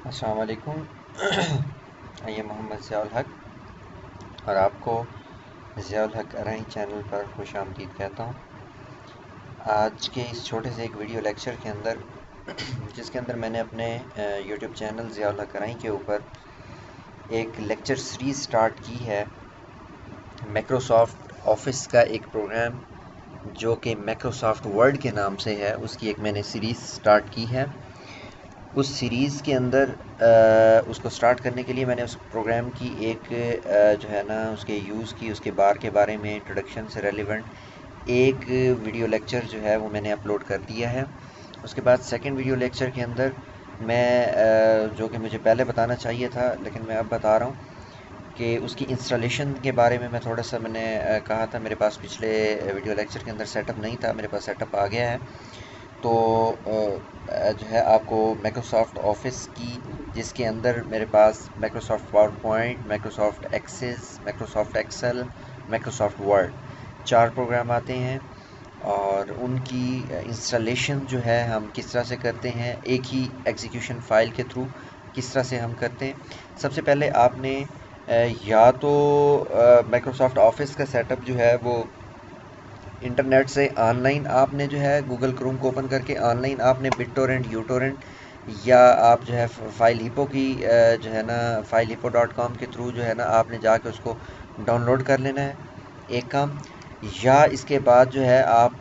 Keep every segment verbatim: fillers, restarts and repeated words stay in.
अस्सलाम वालेकुम। ये मोहम्मद ज़ियाउल हक और आपको ज़ियाउल हक अराई चैनल पर खुश आमदीद कहता हूँ। आज के इस छोटे से एक वीडियो लेक्चर के अंदर जिसके अंदर मैंने अपने यूट्यूब चैनल ज़ियाउल हक अराई के ऊपर एक लेक्चर सीरीज़ स्टार्ट की है। माइक्रोसॉफ्ट ऑफिस का एक प्रोग्राम जो कि माइक्रोसॉफ्ट वर्ड के नाम से है, उसकी एक मैंने सीरीज़ स्टार्ट की है। उस सीरीज़ के अंदर आ, उसको स्टार्ट करने के लिए मैंने उस प्रोग्राम की एक आ, जो है ना उसके यूज़ की, उसके बार के बारे में इंट्रोडक्शन से रेलिवेंट एक वीडियो लेक्चर जो है वो मैंने अपलोड कर दिया है। उसके बाद सेकंड वीडियो लेक्चर के अंदर मैं आ, जो कि मुझे पहले बताना चाहिए था लेकिन मैं अब बता रहा हूँ कि उसकी इंस्टॉलेशन के बारे में मैं थोड़ा सा मैंने आ, कहा था। मेरे पास पिछले वीडियो लेक्चर के अंदर सेटअप नहीं था, मेरे पास सेटअप आ गया है। तो जो है आपको माइक्रोसॉफ्ट ऑफिस की, जिसके अंदर मेरे पास Microsoft PowerPoint, Microsoft Access, Microsoft Excel, Microsoft Word, चार प्रोग्राम आते हैं और उनकी इंस्टॉलेशन जो है हम किस तरह से करते हैं, एक ही एग्जीक्यूशन फ़ाइल के थ्रू किस तरह से हम करते हैं। सबसे पहले आपने या तो माइक्रोसॉफ्ट ऑफिस का सेटअप जो है वो इंटरनेट से ऑनलाइन आपने जो है गूगल क्रोम को ओपन करके ऑनलाइन आपने बिटटोरेंट, यूटोरेंट या आप जो है फाइल हिपो की जो है ना फाइल हिपो डॉट कॉम के थ्रू जो है ना आपने जाके उसको डाउनलोड कर लेना है, एक काम। या इसके बाद जो है आप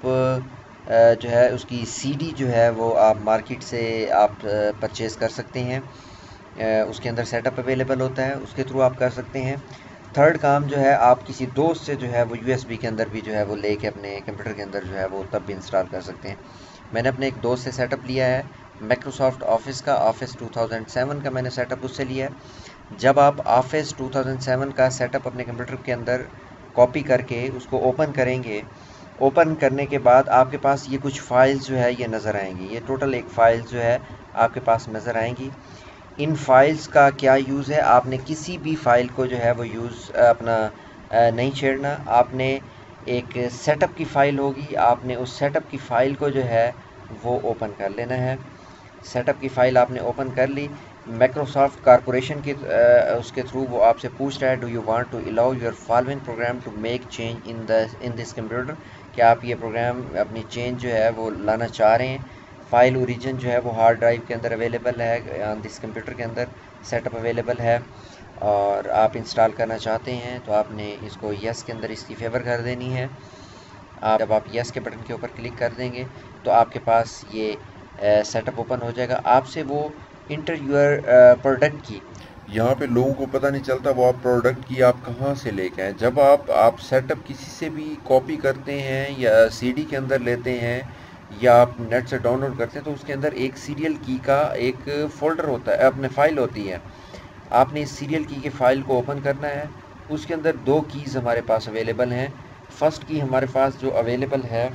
जो है उसकी सीडी जो है वो आप मार्केट से आप परचेज़ कर सकते हैं। उसके अंदर सेटअप अवेलेबल होता है, उसके थ्रू आप कर सकते हैं। थर्ड काम जो है आप किसी दोस्त से जो है वो यूएसबी के अंदर भी जो है वो लेके अपने कंप्यूटर के अंदर जो है वो तब भी इंस्टॉल कर सकते हैं। मैंने अपने एक दोस्त से सेटअप लिया है माइक्रोसॉफ्ट ऑफिस का, ऑफिस टू थाउज़ेंड सेवन का मैंने सेटअप उससे लिया है। जब आप ऑफिस टू थाउज़ेंड सेवन का सेटअप अपने कंप्यूटर के अंदर कॉपी करके उसको ओपन करेंगे, ओपन करने के बाद आपके पास ये कुछ फ़ाइल्स जो है ये नज़र आएंगी। ये टोटल एक फ़ाइल जो है आपके पास नज़र आएंगी। इन फाइल्स का क्या यूज़ है, आपने किसी भी फ़ाइल को जो है वो यूज़ अपना नहीं छेड़ना। आपने एक सेटअप की फ़ाइल होगी, आपने उस सेटअप की फ़ाइल को जो है वो ओपन कर लेना है। सेटअप की फ़ाइल आपने ओपन कर ली, माइक्रोसॉफ्ट कॉरपोरेशन के उसके थ्रू वो आपसे पूछ रहा है, do you want to allow your following program to make change in the in this computer, कि आप ये प्रोग्राम अपनी चेंज जो है वो लाना चाह रहे हैं। फ़ाइल ओरिजिन जो है वो हार्ड ड्राइव के अंदर अवेलेबल है, ऑन दिस कंप्यूटर के अंदर सेटअप अवेलेबल है और आप इंस्टॉल करना चाहते हैं तो आपने इसको यस के अंदर इसकी फेवर कर देनी है। आप जब आप यस के बटन के ऊपर क्लिक कर देंगे तो आपके पास ये सेटअप ओपन हो जाएगा। आपसे वो इंटर यूर प्रोडक्ट की, यहाँ पे लोगों को पता नहीं चलता वो आप प्रोडक्ट की आप कहाँ से लेके आए। जब आप आप सेटअप किसी से भी कॉपी करते हैं या सीडी के अंदर लेते हैं या आप नेट से डाउनलोड करते हैं तो उसके अंदर एक सीरियल की का एक फोल्डर होता है, अपने फाइल होती है। आपने इस सीरियल की के फाइल को ओपन करना है। उसके अंदर दो कीज़ हमारे पास अवेलेबल हैं। फर्स्ट की हमारे पास जो अवेलेबल है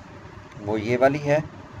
वो ये वाली है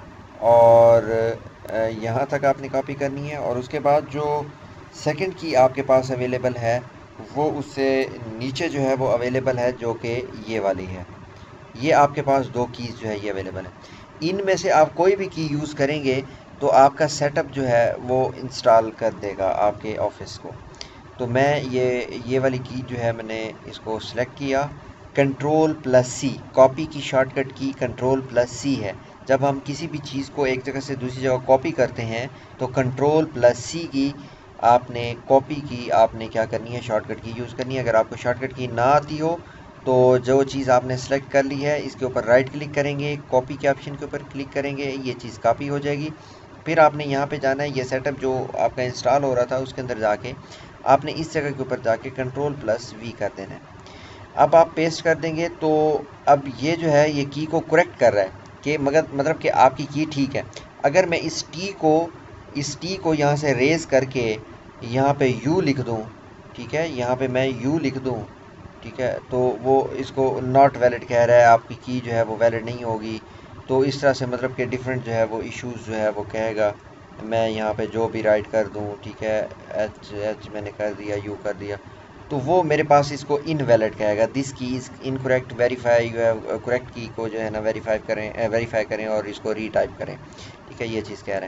और यहाँ तक आपने कॉपी करनी है। और उसके बाद जो सेकंड की आपके पास अवेलेबल है वो उससे नीचे जो है वो अवेलेबल है, जो कि ये वाली है। ये आपके पास दो कीज़ जो है ये अवेलेबल है। इनमें से आप कोई भी की यूज़ करेंगे तो आपका सेटअप जो है वो इंस्टॉल कर देगा आपके ऑफिस को। तो मैं ये ये वाली की जो है मैंने इसको सिलेक्ट किया, कंट्रोल प्लस सी, कॉपी की शॉर्टकट की कंट्रोल प्लस सी है। जब हम किसी भी चीज़ को एक जगह से दूसरी जगह कॉपी करते हैं तो कंट्रोल प्लस सी की आपने कॉपी की आपने क्या करनी है, शॉर्टकट की यूज़ करनी है। अगर आपको शॉर्टकट की ना आती हो तो जो चीज़ आपने सेलेक्ट कर ली है इसके ऊपर राइट क्लिक करेंगे, कॉपी के ऑप्शन के ऊपर क्लिक करेंगे, ये चीज़ कॉपी हो जाएगी। फिर आपने यहाँ पे जाना है, ये सेटअप जो आपका इंस्टॉल हो रहा था उसके अंदर जाके आपने इस जगह के ऊपर जाके कंट्रोल प्लस वी कर देना है। अब आप पेस्ट कर देंगे तो अब ये जो है ये की को करेक्ट कर रहा है कि मगर मतलब कि आपकी की ठीक है। अगर मैं इस टी को इस टी को यहाँ से रेज करके यहाँ पे यू लिख दूँ, ठीक है, यहाँ पे मैं यू लिख दूँ, ठीक है, तो वो इसको नॉट वैलिड कह रहा है, आपकी की जो है वो वैलिड नहीं होगी। तो इस तरह से मतलब कि डिफरेंट जो है वो इश्यूज़ जो है वो कहेगा। मैं यहाँ पे जो भी राइट कर दूँ, ठीक है, एच एच मैंने कर दिया, यू कर दिया, तो वो मेरे पास इसको इनवैलिड कहेगा। This key is incorrect, verify you have correct key को जो है ना वेरीफाई करें वेरीफाई करें और इसको रीटाइप करें, ठीक है, ये चीज़ कह रहे हैं।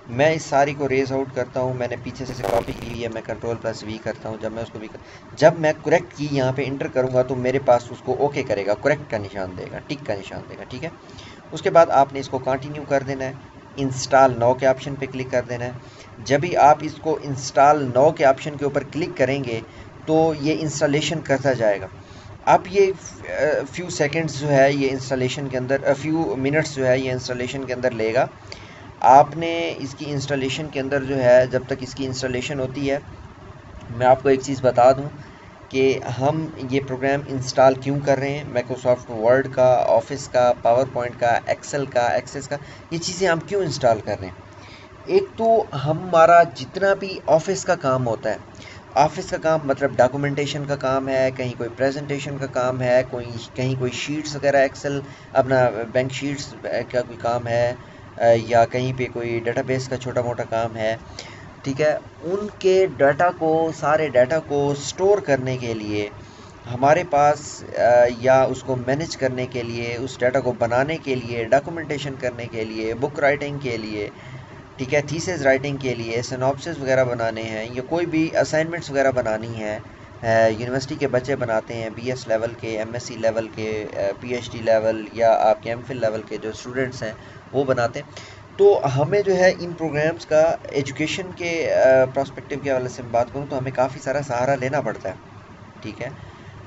मैं इस सारी को रेज आउट करता हूँ, मैंने पीछे से कॉपी की हुई है, मैं कंट्रोल प्लस वी करता हूँ। जब मैं उसको भी कर... जब मैं करेक्ट की यहाँ पे इंटर करूँगा तो मेरे पास उसको ओके करेगा, करेक्ट का निशान देगा, टिक का निशान देगा, ठीक है। उसके बाद आपने इसको कंटिन्यू कर देना है, इंस्टॉल नाउ के ऑप्शन पे क्लिक कर देना है। जब भी आप इसको इंस्टॉल नाउ के ऑप्शन के ऊपर क्लिक करेंगे तो ये इंस्टॉलेशन करता जाएगा। अब ये फ्यू सेकंड्स जो है ये इंस्टॉलेशन के अंदर, फ्यू मिनट्स जो है ये इंस्टॉलेशन के अंदर लेगा। आपने इसकी इंस्टॉलेशन के अंदर जो है, जब तक इसकी इंस्टॉलेशन होती है, मैं आपको एक चीज़ बता दूं कि हम ये प्रोग्राम इंस्टॉल क्यों कर रहे हैं। माइक्रोसॉफ्ट वर्ड का, ऑफिस का, पावर पॉइंट का, एक्सेल का, एक्सेस का, ये चीज़ें हम क्यों इंस्टॉल कर रहे हैं। एक तो हमारा जितना भी ऑफिस का काम होता है, ऑफिस का काम मतलब डॉक्यूमेंटेशन का काम है, कहीं कोई प्रेजेंटेशन का काम है, कोई कहीं कोई शीट्स वगैरह, एक्सेल अपना बैंक शीट्स का कोई काम है, या कहीं पे कोई डेटाबेस का छोटा मोटा काम है, ठीक है। उनके डाटा को, सारे डाटा को स्टोर करने के लिए हमारे पास, या उसको मैनेज करने के लिए, उस डाटा को बनाने के लिए, डॉक्यूमेंटेशन करने के लिए, बुक राइटिंग के लिए, ठीक है, थीसिस राइटिंग के लिए, सिनॉप्सिस वगैरह बनाने हैं, या कोई भी असाइनमेंट्स वगैरह बनानी है, यूनिवर्सिटी के बच्चे बनाते हैं, बीएस लेवल के, एमएससी लेवल के, पीएचडी लेवल, या आपके एमफिल लेवल के जो स्टूडेंट्स हैं वो बनाते हैं। तो हमें जो है इन प्रोग्राम्स का एजुकेशन के प्रोस्पेक्टिव के हवाले से बात करूँ तो हमें काफ़ी सारा सहारा लेना पड़ता है, ठीक है।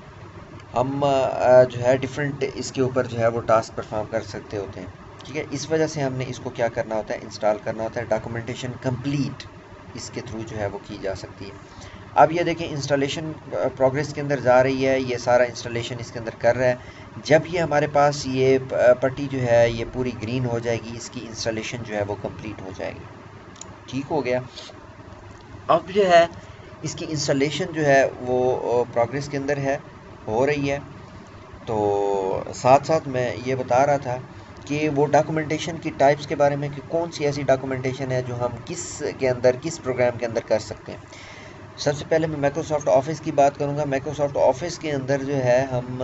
हम जो है डिफरेंट इसके ऊपर जो है वो टास्क परफॉर्म कर सकते होते हैं, ठीक है। इस वजह से हमने इसको क्या करना होता है, इंस्टॉल करना होता है। डॉक्यूमेंटेशन कंप्लीट इसके थ्रू जो है वो की जा सकती है। अब ये देखें इंस्टॉलेशन प्रोग्रेस के अंदर जा रही है, ये सारा इंस्टॉलेशन इसके अंदर कर रहा है। जब ये हमारे पास ये पट्टी जो है ये पूरी ग्रीन हो जाएगी, इसकी इंस्टॉलेशन जो है वो कंप्लीट हो जाएगी, ठीक हो गया। अब जो है इसकी इंस्टॉलेशन जो है वो प्रोग्रेस के अंदर है, हो रही है। तो साथ साथ मैं ये बता रहा था कि वो डॉक्यूमेंटेशन की टाइप्स के बारे में, कि कौन सी ऐसी डॉक्यूमेंटेशन है जो हम किस के अंदर, किस प्रोग्राम के अंदर कर सकते हैं। सबसे पहले मैं माइक्रोसॉफ्ट ऑफिस की बात करूंगा। माइक्रोसॉफ्ट ऑफिस के अंदर जो है हम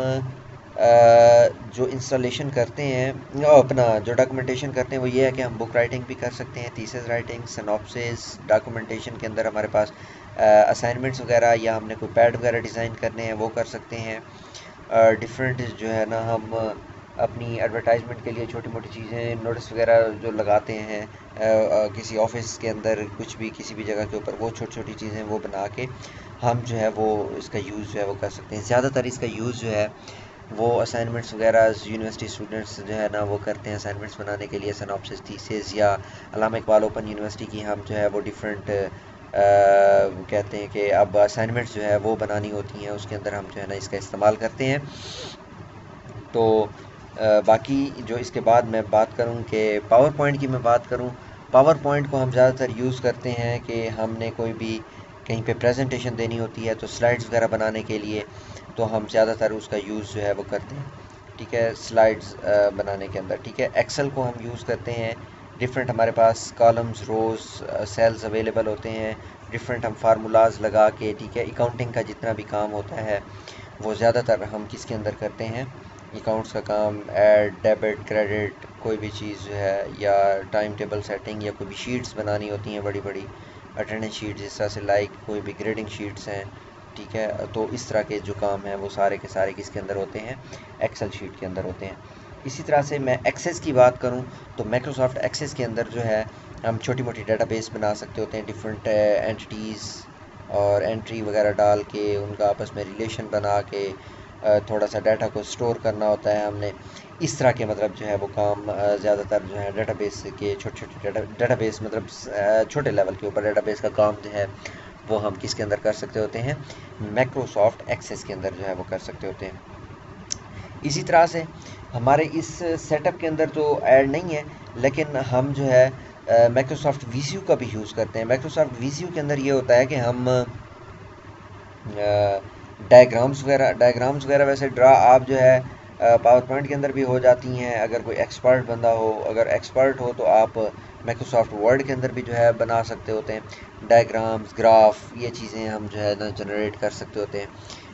जो इंस्टॉलेशन करते हैं, अपना जो डॉक्यूमेंटेशन करते हैं वो ये है कि हम बुक राइटिंग भी कर सकते हैं, थीसिस राइटिंग, सिनॉप्सिस। डॉक्यूमेंटेशन के अंदर हमारे पास असाइनमेंट्स वगैरह, या हमने कोई पैड वगैरह डिज़ाइन करने हैं वो कर सकते हैं। डिफरेंट जो है ना, हम अपनी एडवर्टाइजमेंट के लिए छोटी मोटी चीज़ें, नोटिस वगैरह जो लगाते हैं आ, किसी ऑफिस के अंदर, कुछ भी किसी भी जगह के ऊपर, वो छोटी छोटी चीज़ें वो बना के हम जो है वो इसका यूज़ जो है वो कर सकते हैं। ज़्यादातर इसका यूज़ जो है वो असाइनमेंट्स वगैरह यूनिवर्सिटी स्टूडेंट्स जो है ना वो करते हैं असाइनमेंट्स बनाने के लिए, सिनॉप्सिस, थीसिस, या अल्लामा इकबाल ओपन यूनिवर्सिटी की हम जो है वो डिफरेंट कहते हैं कि अब असाइनमेंट्स जो है वो बनानी होती हैं, उसके अंदर हम जो है ना इसका इस्तेमाल करते हैं। तो आ, बाकी जो इसके बाद मैं बात करूं कि पावर पॉइंट की मैं बात करूं, पावर पॉइंट को हम ज़्यादातर यूज़ करते हैं कि हमने कोई भी कहीं पे प्रेजेंटेशन देनी होती है तो स्लाइड्स वगैरह बनाने के लिए, तो हम ज़्यादातर उसका यूज़ जो है वो करते हैं, ठीक है, स्लाइड्स बनाने के अंदर, ठीक है। एक्सेल को हम यूज़ करते हैं, डिफरेंट हमारे पास कॉलम्स, रोज़, सेल्स अवेलेबल होते हैं, डिफरेंट हम फार्मूलाज लगा के, ठीक है। अकाउंटिंग का जितना भी काम होता है वो ज़्यादातर हम किसके अंदर करते हैं, अकाउंट्स का काम, ऐड, डेबिट, क्रेडिट, कोई भी चीज़ जो है, या टाइम टेबल सेटिंग, या कोई भी शीट्स बनानी होती हैं बड़ी बड़ी अटेंडेंस शीट्स, जिस तरह से लाइक कोई भी ग्रेडिंग शीट्स हैं, ठीक है। तो इस तरह के जो काम हैं वो सारे के सारे किसके अंदर होते हैं, एक्सेल शीट के अंदर होते हैं। इसी तरह से मैं एक्सेस की बात करूं तो माइक्रोसॉफ्ट एक्सेस के अंदर जो है हम छोटी मोटी डेटाबेस बना सकते होते हैं, डिफरेंट एंटिटीज़ और एंट्री वगैरह डाल के उनका आपस में रिलेशन बना के थोड़ा सा डाटा को स्टोर करना होता है हमने। इस तरह के मतलब जो है वो काम ज़्यादातर जो है डेटाबेस के छोटे छोटे डाटा डेटाबेस मतलब छोटे लेवल के ऊपर डेटाबेस का काम जो है वो हम किसके अंदर कर सकते होते हैं, माइक्रोसॉफ्ट एक्सेस के अंदर जो है वो कर सकते होते हैं। इसी तरह से हमारे इस सेटअप के अंदर तो ऐड नहीं है, लेकिन हम जो है माइक्रोसॉफ्ट विज़्यू का भी यूज़ करते हैं। माइक्रोसॉफ्ट विज़्यू के अंदर ये होता है कि हम डायग्राम्स वगैरह डायग्राम्स वगैरह वैसे ड्रा आप जो है पावर पॉइंट के अंदर भी हो जाती हैं। अगर कोई एक्सपर्ट बंदा हो, अगर एक्सपर्ट हो तो आप माइक्रोसॉफ्ट वर्ड के अंदर भी जो है बना सकते होते हैं। डायग्राम्स, ग्राफ, ये चीज़ें हम जो है ना जनरेट कर सकते होते हैं।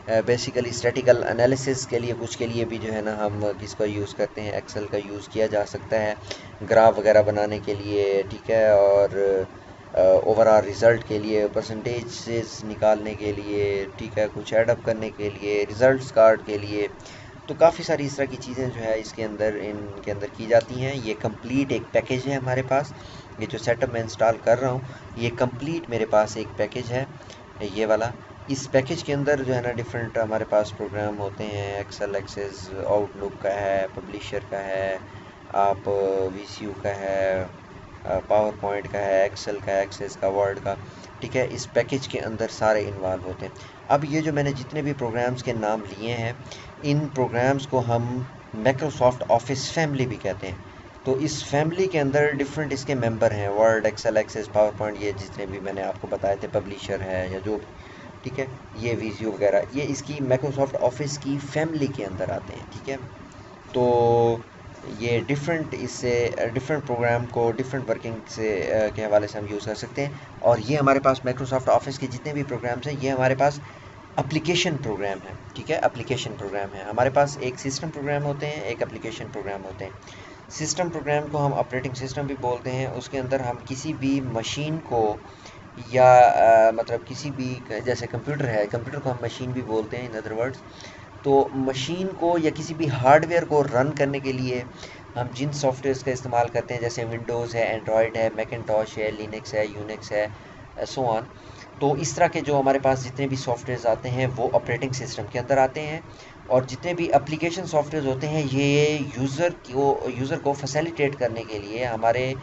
बेसिकली स्टैटिकल एनालिसिस के लिए कुछ के लिए भी जो है ना हम किसका यूज़ करते हैं, एक्सेल का यूज़ किया जा सकता है ग्राफ वगैरह बनाने के लिए, ठीक है, और ओवरऑल रिज़ल्ट के लिए, परसेंटेजेस निकालने के लिए, ठीक है, कुछ ऐडअप करने के लिए, रिज़ल्ट्स कार्ड के लिए। तो काफ़ी सारी इस तरह की चीज़ें जो है इसके अंदर इनके अंदर की जाती हैं। ये कंप्लीट एक पैकेज है हमारे पास। ये जो सेटअप मैं इंस्टॉल कर रहा हूँ ये कंप्लीट मेरे पास एक पैकेज है, ये वाला। इस पैकेज के अंदर जो है ना डिफरेंट हमारे पास प्रोग्राम होते हैं, एक्सेल, एक्सेस, आउटलुक का है, पब्लिशर का है, आप वीसीयू का है, पावर पॉइंट का है, एक्सेल का, एक्सेस का, वर्ड का, ठीक है। इस पैकेज के अंदर सारे इन्वॉल्व होते हैं। अब ये जो मैंने जितने भी प्रोग्राम्स के नाम लिए हैं इन प्रोग्राम्स को हम माइक्रोसॉफ्ट ऑफिस फैमिली भी कहते हैं। तो इस फैमिली के अंदर डिफरेंट इसके मेंबर हैं, Word, Excel, Access, PowerPoint, ये जितने भी मैंने आपको बताए थे, पब्लिशर है या जो, ठीक है, ये वीडियो वगैरह, ये इसकी माइक्रोसॉफ्ट ऑफिस की फैमिली के अंदर आते हैं, ठीक है। तो ये डिफरेंट इससे डिफरेंट प्रोग्राम को डिफरेंट वर्किंग से के हवाले से हम यूज़ कर सकते हैं। और ये हमारे पास माइक्रोसॉफ्ट ऑफिस के जितने भी प्रोग्राम्स हैं ये हमारे पास एप्लीकेशन प्रोग्राम है, ठीक है, एप्लीकेशन प्रोग्राम है। हमारे पास एक सिस्टम प्रोग्राम होते हैं, एक एप्लीकेशन प्रोग्राम होते हैं। सिस्टम प्रोग्राम को हम ऑपरेटिंग सिस्टम भी बोलते हैं। उसके अंदर हम किसी भी मशीन को या आ, मतलब किसी भी, जैसे कंप्यूटर है, कंप्यूटर को हम मशीन भी बोलते हैं इन अदर वर्ड्स। तो मशीन को या किसी भी हार्डवेयर को रन करने के लिए हम जिन सॉफ्टवेयर्स का इस्तेमाल करते हैं, जैसे विंडोज़ है, एंड्रॉयड है, मैकिन्टॉश है, लिनक्स है, यूनिक्स है, सो ऑन। तो इस तरह के जो हमारे पास जितने भी सॉफ्टवेयर्स आते हैं वो ऑपरेटिंग सिस्टम के अंदर आते हैं। और जितने भी एप्लीकेशन सॉफ्टवेयर्स होते हैं ये यूज़र को यूज़र को फैसिलिटेट करने के लिए हमारे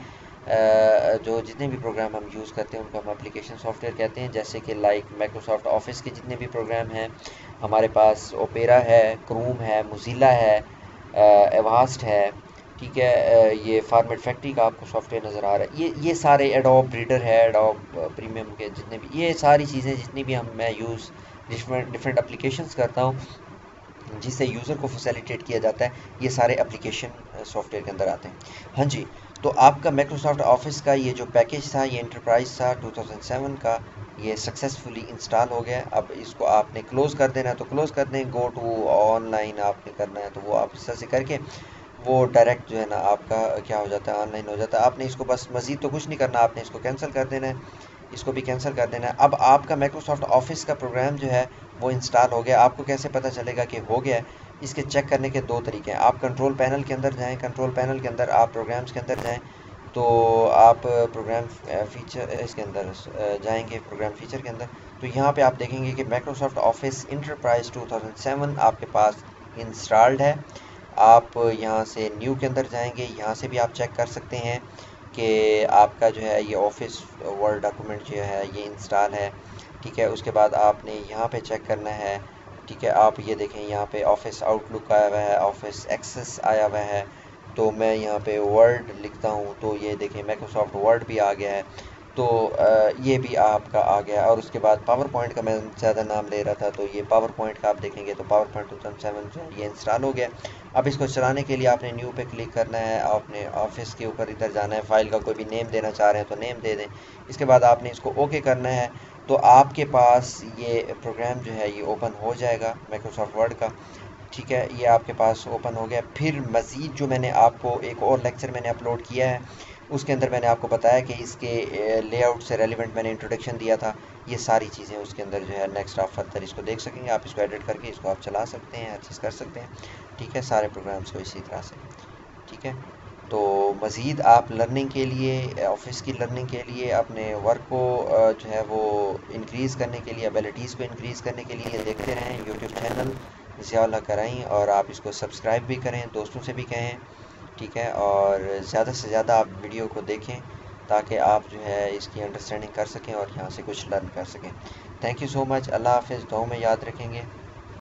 जो जितने भी प्रोग्राम हम यूज़ करते हैं उनको हम एप्लीकेशन सॉफ्टवेयर कहते हैं। जैसे कि लाइक माइक्रोसॉफ्ट ऑफिस के जितने भी प्रोग्राम हैं, हमारे पास ओपेरा है, क्रोम है, मोज़िला है, एवास्ट है, ठीक है, ये फॉर्मेट फैक्ट्री का आपको सॉफ्टवेयर नज़र आ रहा है, ये ये सारे एडोब रीडर है, एडोब प्रीमियम के जितने भी, ये सारी चीज़ें जितनी भी हम मैं यूज़ डिफरेंट डिफरेंट एप्लीकेशंस करता हूँ जिससे यूज़र को फैसिलिटेट किया जाता है, ये सारे एप्लीकेशन सॉफ्टवेयर के अंदर आते हैं। हाँ जी, तो आपका माइक्रोसॉफ्ट ऑफिस का ये जो पैकेज था, ये एंटरप्राइज था टू थाउजेंड सेवन का, ये सक्सेसफुली इंस्टॉल हो गया। अब इसको आपने क्लोज़ कर देना है तो क्लोज़ कर दें, गो टू ऑनलाइन आपने करना है तो वो आप इस तरह से करके वो डायरेक्ट जो है ना आपका क्या हो जाता है, ऑनलाइन हो जाता है। आपने इसको बस मज़ीद तो कुछ नहीं करना, आपने इसको कैंसिल कर देना है, इसको भी कैंसिल कर देना है। अब आपका माइक्रोसॉफ्ट ऑफिस का प्रोग्राम जो है वो इंस्टॉल हो गया। आपको कैसे पता चलेगा कि हो गया है? इसके चेक करने के दो तरीके हैं। आप कंट्रोल पैनल के अंदर जाएं, कंट्रोल पैनल के अंदर आप प्रोग्राम्स के अंदर जाएं, तो आप प्रोग्राम फीचर इसके अंदर जाएंगे, प्रोग्राम फीचर के अंदर, तो यहाँ पे आप देखेंगे कि Microsoft Office enterprise two thousand seven आपके पास इंस्टॉल्ड है। आप यहाँ से न्यू के अंदर जाएंगे, यहाँ से भी आप चेक कर सकते हैं कि आपका जो है ये ऑफिस वर्ड डॉक्यूमेंट जो है ये इंस्टॉल है, ठीक है। उसके बाद आपने यहाँ पे चेक करना है, ठीक है। आप ये देखें यहाँ पे ऑफिस आउटलुक आया हुआ है, ऑफिस एक्सेस आया हुआ है, तो मैं यहाँ पे वर्ड लिखता हूँ तो ये देखें माइक्रोसॉफ्ट वर्ड भी आ गया है, तो ये भी आपका आ गया। और उसके बाद पावर पॉइंट का मैं ज़्यादा नाम ले रहा था, तो ये पावर पॉइंट का आप देखेंगे तो PowerPoint two thousand seven जो है ये इंस्टॉल हो गया। अब इसको चलाने के लिए आपने न्यू पे क्लिक करना है, आपने ऑफिस के ऊपर इधर जाना है, फाइल का कोई भी नेम देना चाह रहे हैं तो नेम दे दें। इसके बाद आपने इसको ओके करना है, तो आपके पास ये प्रोग्राम जो है ये ओपन हो जाएगा माइक्रोसॉफ्ट वर्ड का, ठीक है। ये आपके पास ओपन हो गया। फिर मज़ीद जो मैंने आपको एक और लेक्चर मैंने अपलोड किया है उसके अंदर मैंने आपको बताया कि इसके लेआउट से रेलिवेंट मैंने इंट्रोडक्शन दिया था, ये सारी चीज़ें उसके अंदर जो है नेक्स्ट आप फर्दर इसको देख सकेंगे। आप इसको एडिट करके इसको आप चला सकते हैं, हर चीज़ कर सकते हैं, ठीक है, सारे प्रोग्राम्स को इसी तरह से, ठीक है। तो मज़ीद आप लर्निंग के लिए, ऑफिस की लर्निंग के लिए, अपने वर्क को जो है वो इंक्रीज़ करने के लिए, एबिलिटीज़ को इंक्रीज़ करने के लिए देखते रहें यूट्यूब चैनल ज़िया कराई, और आप इसको सब्सक्राइब भी करें, दोस्तों से भी कहें, ठीक है। और ज़्यादा से ज़्यादा आप वीडियो को देखें ताकि आप जो है इसकी अंडरस्टैंडिंग कर सकें और यहाँ से कुछ लर्न कर सकें। Thank you so much. अल्लाह हाफ़िज़। दुआ में याद रखेंगे।